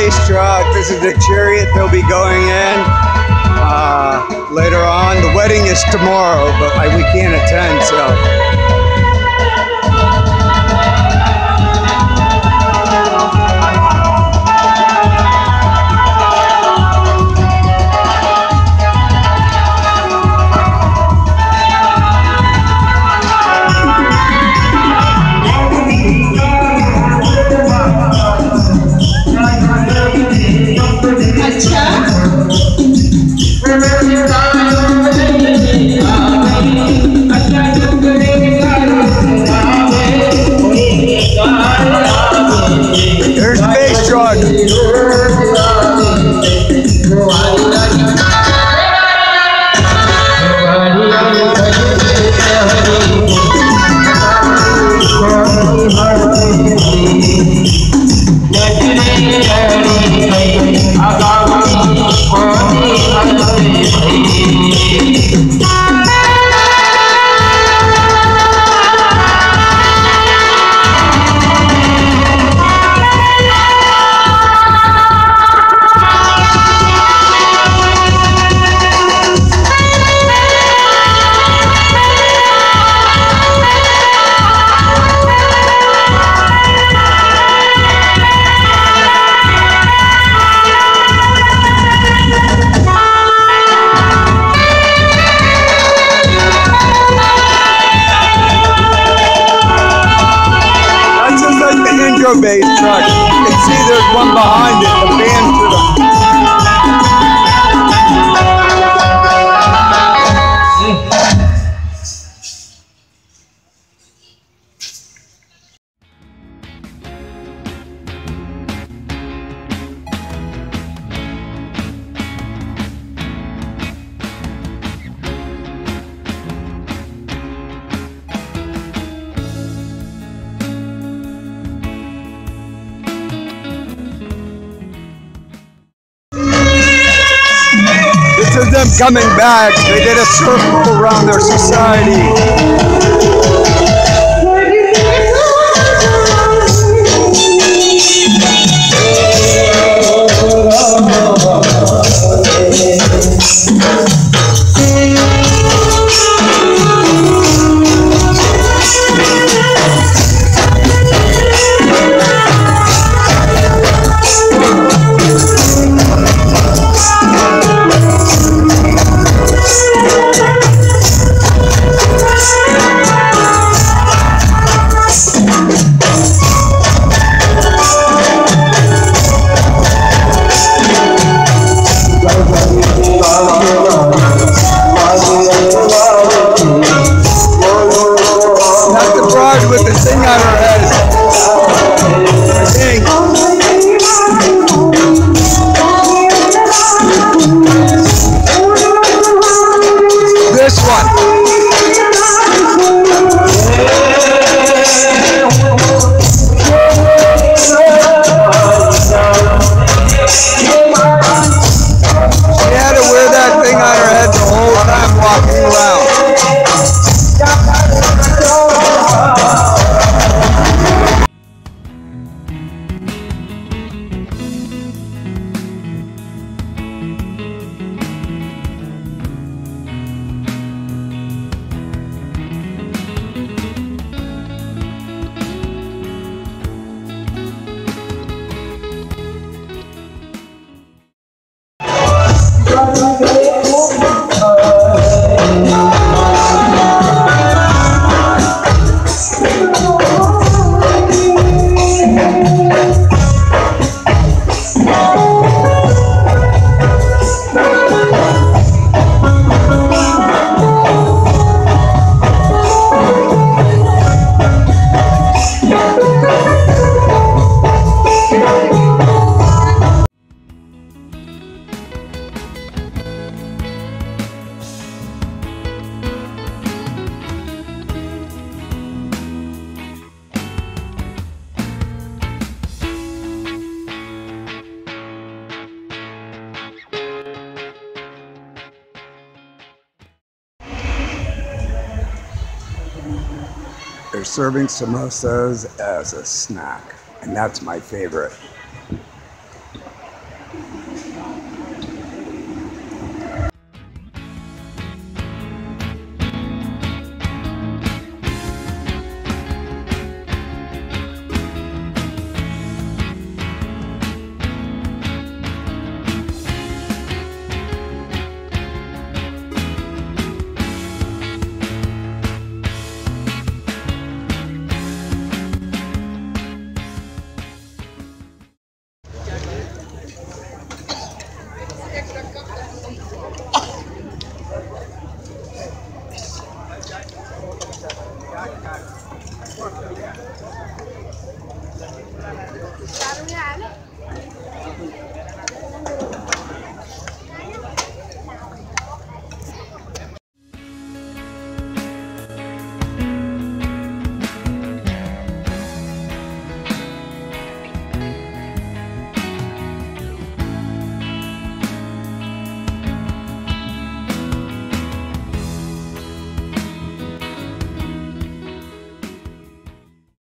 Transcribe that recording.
space truck. This is the chariot they'll be going in later on. The wedding is tomorrow, but we can't attend, so. There's the bass truck. Bass truck. You can see there's one behind it, the band to the This is them coming back. They did a circle around their society. With the thing on her head. I think. This one. She had to wear that thing on her head the whole time walking around. They're serving samosas as a snack, and that's my favorite.